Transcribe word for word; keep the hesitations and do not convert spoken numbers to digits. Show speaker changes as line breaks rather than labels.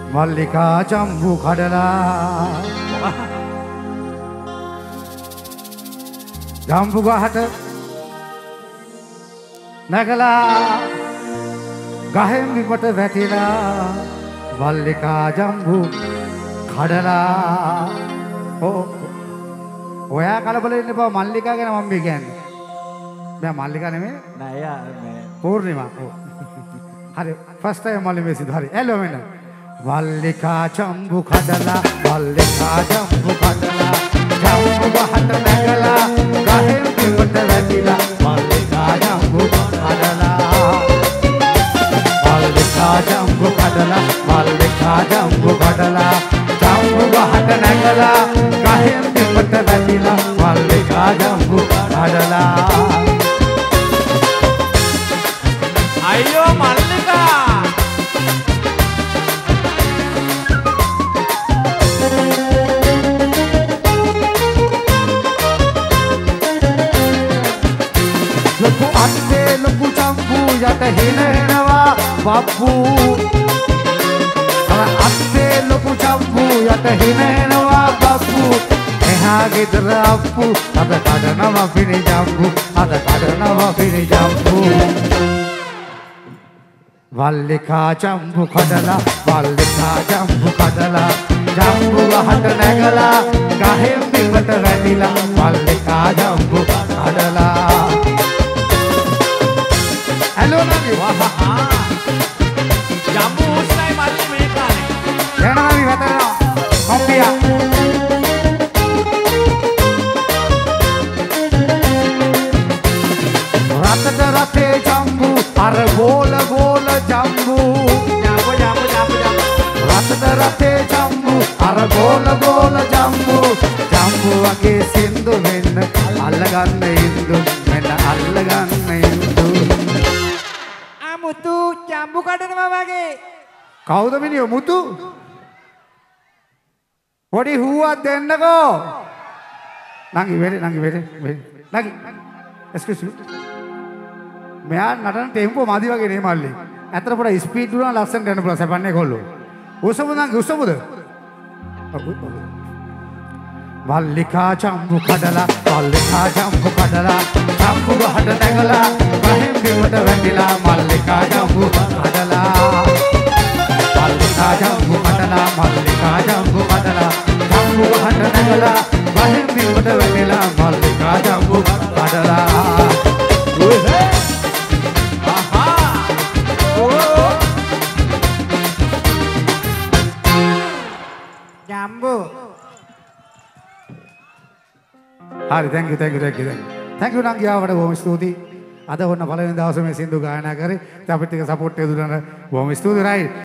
මල්ලිකා ජම්බු කඩලා ජම්බු ගහට නැගලා ගහෙන් විපට වැටිලා මල්ලිකා ජම්බු කඩලා ඕ ඔයා කලබල වෙන්න එපා මල්ලිකා ගැන මම මේ කියන්නේ මම මල්ලිකා නෙමෙයි
නෑ යා මේ
පූර්ණිමා ඔව් හරි ෆස්ට් ටයිම් මල්ලි මේ සිදු හරි එළව මෙන්න මල්ලිකා ජම්බු කඩලා මල්ලිකා ජම්බු කඩලා ජම්බු ගහට නැගලා ගහෙන් විපට වැටිලා මල්ලිකා ජම්බු කඩලා මල්ලිකා ජම්බු කඩලා මල්ලිකා ජම්බු කඩලා ජම්බු ගහට නැගලා ගහෙන් විපට වැටිලා මල්ලිකා ජම්බු කඩලා
අයියෝ මල්ලිකා
ලොකු අත්තේ ලොකු ජම්බු යට හිනනවා බබ්බු අර අත්තේ ලොකු ජම්බු යට හිනනවා බබ්බු එහා ගෙදර අප්පු අද කඩනවා පිණි ජම්බු අද කඩනවා පිණි ජම්බු මල්ලිකා ජම්බු කඩලා මල්ලිකා ජම්බු කඩලා ජම්බු ගහට නැගලා ගහෙන් පිටට වැටිලා මල්ලිකා ජම්බු කඩලා Hello Nabi.
වහහා ජම්බු උස්නයි මල්ලි මේ කාලේ
යනවා අපි වැටෙනවා. කොම්පියා. රතට රතේ ජම්බු අර ගෝල ගෝල ජම්බු.
ජම්බු ජම්බු ජම්බු ජම්බු
රතට රතේ ජම්බු අර ගෝල ගෝල ජම්බු. ජම්බු වගේ සින්දු මෙන්න අල්ලගන්න ඉන්දු මෙන්න අල්ලගන්න ඉන්දු.
මුතු ජම්බු කඩනවා වගේ
කවුද මිනිහෝ මුතු? පොඩි හුවක් දෙන්නකෝ. නංගි වෙරේ නංගි වෙරේ නංගි. එක්ස්කියුස් මී. මෙයා නටන ටෙම්පෝ මදි වගේ නේ මල්ලි. ඇත්තට පොඩ ස්පීඩ් දුනා ලස්සනට යන්න පුළුවන් සපන්නේ කොල්ලෝ. උසමුද නංගි උසමුද? මල්ලිකා ජම්බු කඩලා මල්ලිකා ජම්බු කඩලා ජම්බු ගහට නැගලා ගහෙන් බිමට වැටිලා මල්ලිකා ජම්බු කඩලා මල්ලිකා ජම්බු කඩලා මල්ලිකා ජම්බු කඩලා ජම්බු ගහට නැගලා ගහෙන් බිමට වැටිලා මල්ලිකා ජම්බු කඩලා
ආහා ඕ ජම්බු
හරි thank you thank you thank you thank you නංගි ආවට බොහොම ස්තුතියි අද ඔන්න පළවෙනි දවසේ මේ සින්දු ගායනා කරේ ඉතින් අපිත් එක්ක සපෝට් එක දුන්නා බොහොම ස්තුතියි right